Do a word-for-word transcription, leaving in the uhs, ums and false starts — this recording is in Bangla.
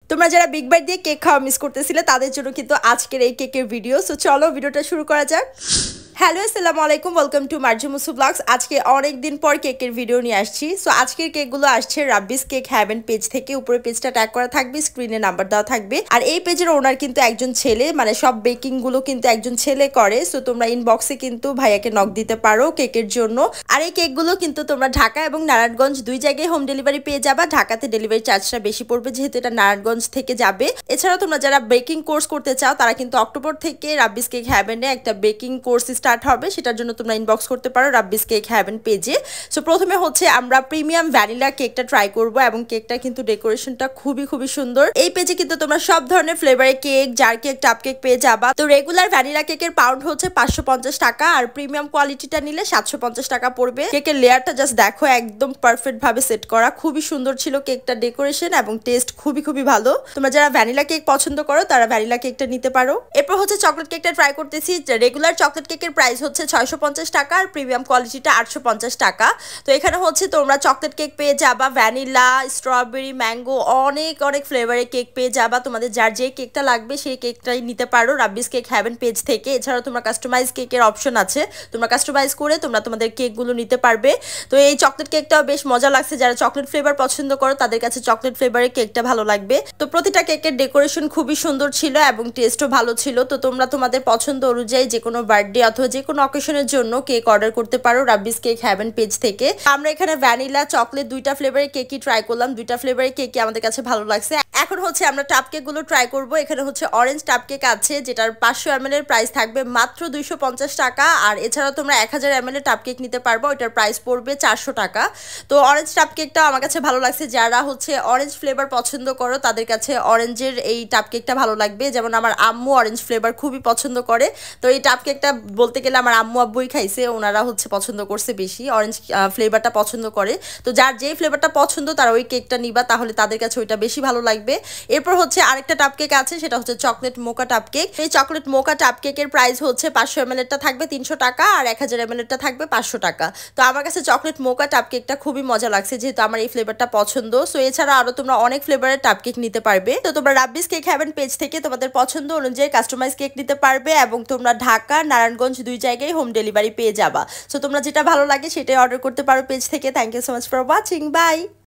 তোমরা যারা বিগ বাইট দিয়ে কেক খাওয়া মিস করতেছিলে তাদের জন্য কিন্তু আজকের এই কেকের ভিডিও। সো চলো ভিডিওটা শুরু করা যাক। হ্যালো আসসালামু আলাইকুম, ওয়েলকাম টু মার্জু মুসু ব্লগস। আজকে অনেক দিন পর কেকের ভিডিও নিয়ে আসছি। সো আজকের কেকগুলো আসছে রাব্বিস কেক হ্যাভেন পেজ থেকে। উপরে পেজটা ট্যাগ করা থাকবে, স্ক্রিনে নাম্বার দেওয়া থাকবে। আর এই পেজের ওনার কিন্তু একজন ছেলে, মানে সব বেকিং গুলো কিন্তু একজন ছেলে করে। সো তোমরা ইনবক্সে কিন্তু ভাইয়াকে নক দিতে পারো কেকের জন্য। আর এই কেকগুলো কিন্তু তোমরা ঢাকা এবং নারায়ণগঞ্জ দুই জায়গায় হোম ডেলিভারি পেয়ে যাবা। ঢাকাতে ডেলিভারি চার্জটা বেশি পড়বে যেহেতু এটা নারায়ণগঞ্জ থেকে যাবে। এছাড়াও তোমরা যারা বেকিং কোর্স করতে চাও তারা কিন্তু অক্টোবর থেকে রাব্বিস কেক হ্যাভেনে একটা বেকিং কোর্স স্টার্ট হবে, সেটার জন্য তোমরা ইনবক্স করতে পারো রাব্বিস কেক হ্যাভেন পেজে। সো প্রথমে হচ্ছে আমরা প্রিমিয়াম ভ্যানিলা কেকটা ট্রাই করব এবং কেকটা কিন্তু ডেকোরেশনটা খুবই খুবই সুন্দর। এই পেজে কিন্তু তোমরা সব ধরনের ফ্লেভারের কেক, জার কেক, টাপ কেক পেয়ে যাবা। তো রেগুলার ভ্যানিলা কেকের পাউন্ড হচ্ছে পাঁচশো পঞ্চাশ টাকা আর প্রিমিয়াম কোয়ালিটিটা নিলে সাতশো পঞ্চাশ টাকা পড়বে। কেকের লেয়ারটা জাস্ট দেখো, একদম পারফেক্ট ভাবে সেট করা, খুবই সুন্দর ছিল কেকটা ডেকোরেশন এবং টেস্ট খুবই খুবই ভালো। তোমরা যারা ভ্যানিলা কেক পছন্দ করো তারা ভ্যানিলা কেকটা নিতে পারো। এরপর হচ্ছে চকলেট কেকটা ট্রাই করতেছি। রেগুলার চকলেট কেকের প্রাইস হচ্ছে ছয়শো পঞ্চাশ টাকা আর প্রিমিয়াম কোয়ালিটিটা আটশো পঞ্চাশ টাকা। তো এখানে হচ্ছে তোমরা চকলেট কেক পেয়ে যাবা, ভ্যানিলা, স্ট্রবেরি, ম্যাঙ্গো, অনেক অনেক ফ্লেভারের কেক পেয়ে যাবা। তোমাদের যার যে কেকটা লাগবে সেই কেকটাই নিতে পারো রাব্বিস কেক হ্যাভেন পেজ থেকে। এছাড়াও তোমরা কাস্টমাইজ কেকের অপশন আছে, তোমরা কাস্টমাইজ করে তোমরা তোমাদের কেকগুলো নিতে পারবে। তো এই চকলেট কেকটাও বেশ মজা লাগছে, যারা চকলেট ফ্লেভার পছন্দ করো তাদের কাছে চকলেট ফ্লেভারের কেকটা ভালো লাগবে। তো প্রতিটা কেকের ডেকোরেশন খুবই সুন্দর ছিল এবং টেস্টও ভালো ছিল। তো তোমরা তোমাদের পছন্দ অনুযায়ী যে কোনো বার্থডে অথবা যে কোনো অকেশনের জন্য কেক অর্ডার করতে পারো রাব্বিস কেক হ্যাভেন পেজ থেকে। আমরা এখানে ভ্যানিলা, চকলেট দুইটা ফ্লেভারের কেকই ট্রাই করলাম। দুইটা ফ্লেভারের কেকই আমাদের কাছে ভালো লাগছে। এখন হচ্ছে আমরা টাপ কেকগুলো ট্রাই করব। এখানে হচ্ছে অরেঞ্জ টাপ কেক আছে যেটার পাঁচশো এম এল এর প্রাইস থাকবে মাত্র দুইশো পঞ্চাশ টাকা। আর এছাড়াও তোমরা এক হাজার এম এল এর টাপ কেক নিতে পারবো, ওইটার প্রাইস পড়বে চারশো টাকা। তো অরেঞ্জ টাপ কেকটা আমার কাছে ভালো লাগছে। যারা হচ্ছে অরেঞ্জ ফ্লেভার পছন্দ করো তাদের কাছে অরেঞ্জের এই টাপ কেকটা ভালো লাগবে। যেমন আমার আম্মু অরেঞ্জ ফ্লেভার খুবই পছন্দ করে। তো এই টাপ কেকটা বলতে গেলে আমার আম্মু আব্বুই খাইছে, ওনারা হচ্ছে পছন্দ করছে বেশি, অরেঞ্জ ফ্লেভারটা পছন্দ করে। তো যার যেই ফ্লেভারটা পছন্দ তারা ওই কেকটা নিবা, তাহলে তাদের কাছে ওইটা বেশি ভালো লাগবে। এরপর হচ্ছে আরেকটা টাপ কেক আছে, সেটা হচ্ছে চকলেট মোকা টাপ কেক। এই চকলেট মোকা টাপ কেকের প্রাইস হচ্ছে পাঁচশো এম এল এরটা থাকবে তিনশো টাকা আর এক হাজার এম এল এরটা থাকবে পাঁচশো টাকা। তো আমার কাছে চকলেট মোকা টাপ কেকটা খুবই মজা লাগছে যেহেতু আমার এই ফ্লেভারটা পছন্দ। সো এছাড়া আরো তোমরা অনেক ফ্লেভারের টাপ কেক নিতে পারবে। তো তোমরা রাব্বিস কেক হ্যাভেন পেজ থেকে তোমাদের পছন্দ অনুযায়ী কাস্টমাইজ কেক নিতে পারবে এবং তোমরা ঢাকা, নারায়ণগঞ্জ দুই জায়গায় হোম ডেলিভারি পেয়ে যাবা। সো তোমরা যেটা ভালো লাগে সেটাই অর্ডার করতে পারো পেজ থেকে। Thank you so much for watching, by.